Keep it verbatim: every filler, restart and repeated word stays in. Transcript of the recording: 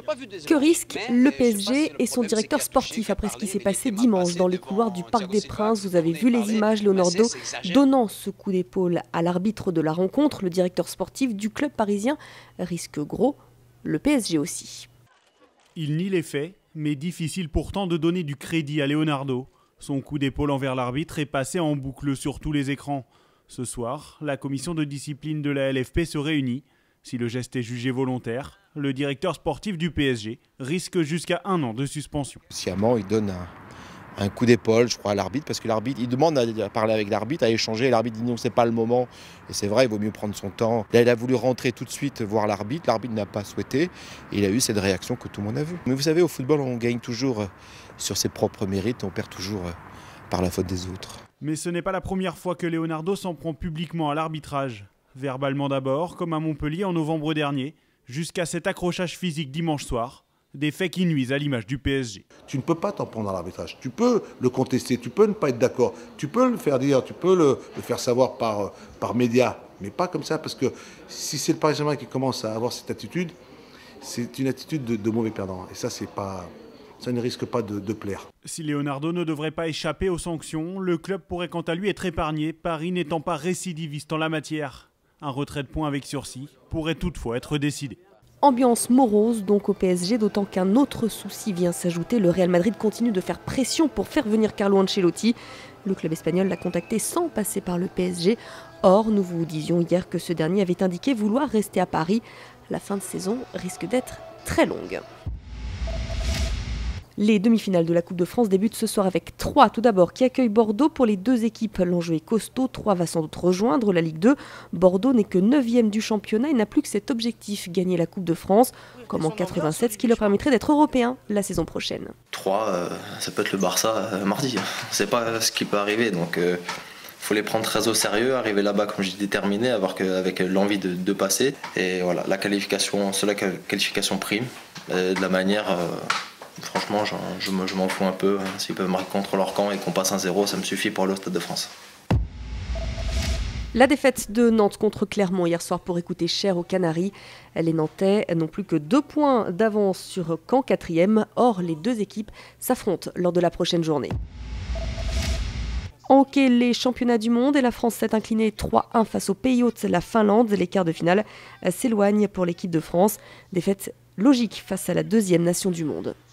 Que risque le P S G et son directeur sportif après ce qui s'est passé dimanche dans les couloirs du Parc des Princes? Vous avez vu les images, Leonardo donnant ce coup d'épaule à l'arbitre de la rencontre. Le directeur sportif du club parisien risque gros, le P S G aussi. Il nie les faits, mais difficile pourtant de donner du crédit à Leonardo. Son coup d'épaule envers l'arbitre est passé en boucle sur tous les écrans. Ce soir, la commission de discipline de la L F P se réunit. Si le geste est jugé volontaire, le directeur sportif du P S G risque jusqu'à un an de suspension. Sciemment, il donne un, un coup d'épaule, je crois, à l'arbitre, parce que l'arbitre, il demande à parler avec l'arbitre, à échanger, et l'arbitre dit non, c'est pas le moment. Et c'est vrai, il vaut mieux prendre son temps. Là, il a voulu rentrer tout de suite voir l'arbitre, l'arbitre n'a pas souhaité, et il a eu cette réaction que tout le monde a vue. Mais vous savez, au football, on gagne toujours sur ses propres mérites, on perd toujours par la faute des autres. Mais ce n'est pas la première fois que Leonardo s'en prend publiquement à l'arbitrage. Verbalement d'abord, comme à Montpellier en novembre dernier, jusqu'à cet accrochage physique dimanche soir, des faits qui nuisent à l'image du P S G. Tu ne peux pas t'en prendre à l'arbitrage, tu peux le contester, tu peux ne pas être d'accord, tu peux le faire dire, tu peux le, le faire savoir par, par médias, mais pas comme ça, parce que si c'est le Paris Saint-Germain qui commence à avoir cette attitude, c'est une attitude de, de mauvais perdant, et ça, c'est pas, ça ne risque pas de, de plaire. Si Leonardo ne devrait pas échapper aux sanctions, le club pourrait quant à lui être épargné, Paris n'étant pas récidiviste en la matière. Un retrait de points avec sursis pourrait toutefois être décidé. Ambiance morose donc au P S G, d'autant qu'un autre souci vient s'ajouter. Le Real Madrid continue de faire pression pour faire venir Carlo Ancelotti. Le club espagnol l'a contacté sans passer par le P S G. Or, nous vous disions hier que ce dernier avait indiqué vouloir rester à Paris. La fin de saison risque d'être très longue. Les demi-finales de la Coupe de France débutent ce soir avec Troyes tout d'abord qui accueille Bordeaux. Pour les deux équipes, l'enjeu est costaud. Troyes va sans doute rejoindre la Ligue deux. Bordeaux n'est que neuvième du championnat et n'a plus que cet objectif, gagner la Coupe de France, comme en quatre-vingt-sept, ce qui leur permettrait d'être européen la saison prochaine. Troyes, euh, ça peut être le Barça euh, mardi. C'est pas ce qui peut arriver, donc il euh, faut les prendre très au sérieux, arriver là-bas comme je dis déterminé, avoir que, avec l'envie de, de passer. Et voilà, la qualification, c'est la qualification prime, euh, de la manière... Euh, Franchement, je, je, je m'en fous un peu. S'ils peuvent marquer contre leur camp et qu'on passe un zéro, ça me suffit pour aller au Stade de France. La défaite de Nantes contre Clermont hier soir pour écouter cher aux Canaries. Les Nantais n'ont plus que deux points d'avance sur Caen quatrième. Or, les deux équipes s'affrontent lors de la prochaine journée. En hockey, les championnats du monde et la France s'est inclinée trois un face aux pays hôtes, la Finlande. Les quarts de finale s'éloignent pour l'équipe de France. Défaite logique face à la deuxième nation du monde.